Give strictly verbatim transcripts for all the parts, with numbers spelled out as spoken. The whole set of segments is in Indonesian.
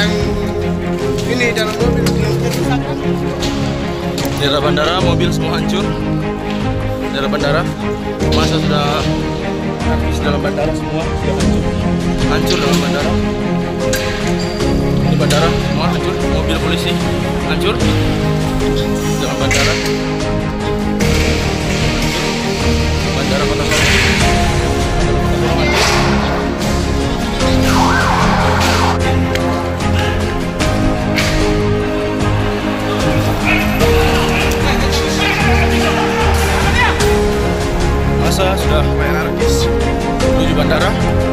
yang ini dalam mobil daerah bandara, mobil semua hancur. Daerah bandara, masa sudah habis dalam bandara, semua sudah hancur, hancur dalam bandara. Di bandara semua hancur, mobil polisi hancur dalam bandara. Bandara Kota Sorong. Masa sudah anarkis menuju bandara.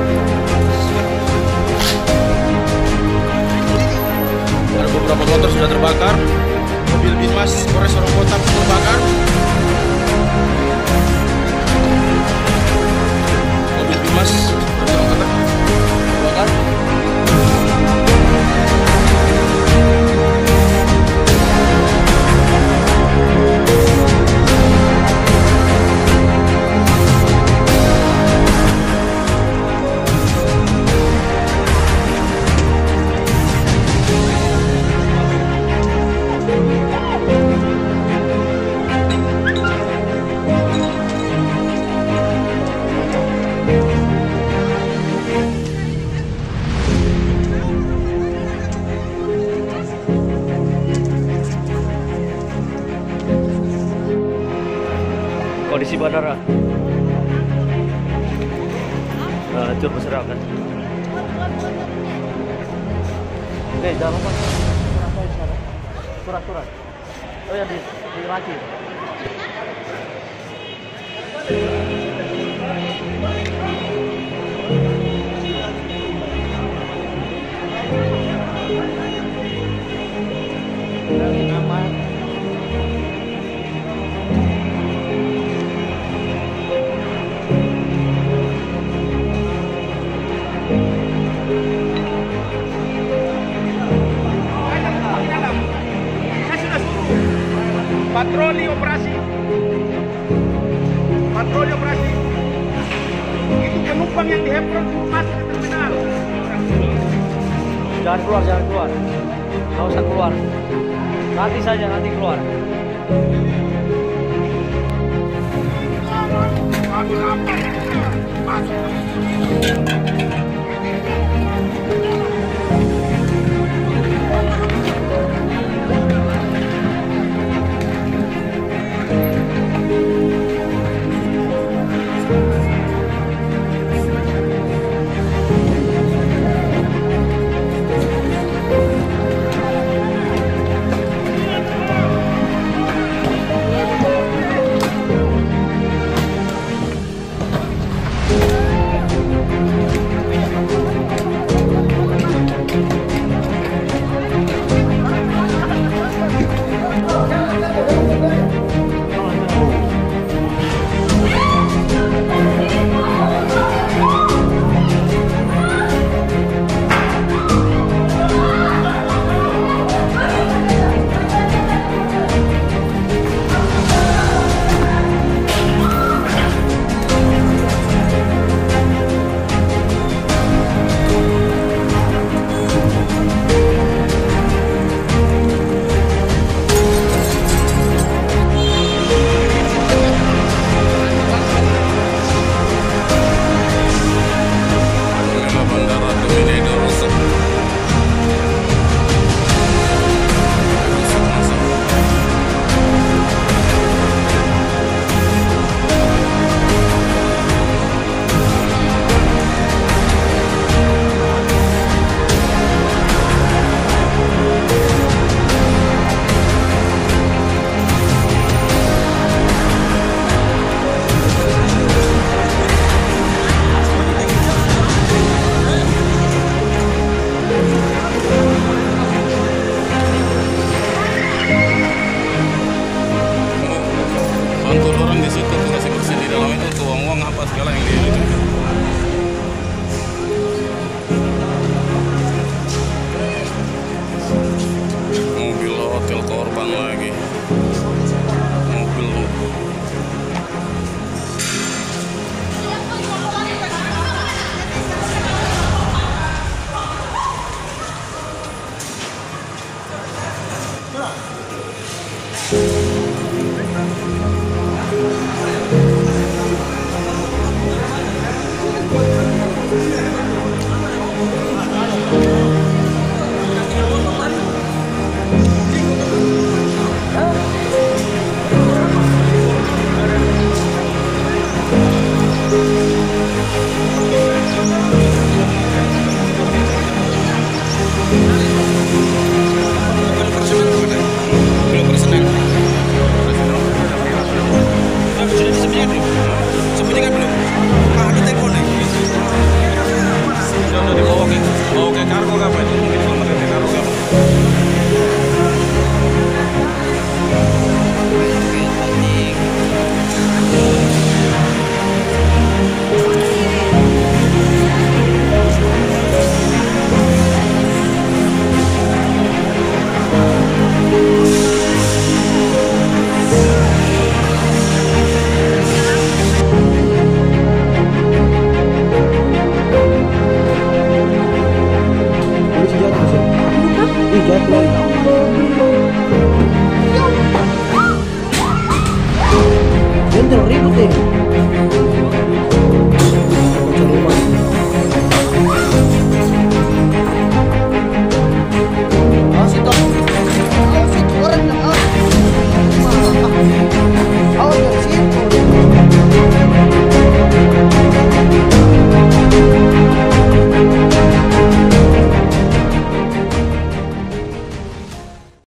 Ada beberapa motor sudah terbakar. Mobil Binmas Polres Sorong Kota terbakar. Mobil Binmas Polres Sorong Kota terbakar. Kondisi bandara nah, hancur berserakan. Oke, jangan lupa surat-surat. Oh ya, di di Raci. Patroli operasi, patroli operasi. Itu penumpang yang di Hepron masuk ke terminal. Jangan keluar, jangan keluar. Nggak usah keluar. Nanti saja, nanti keluar. Aku lapar.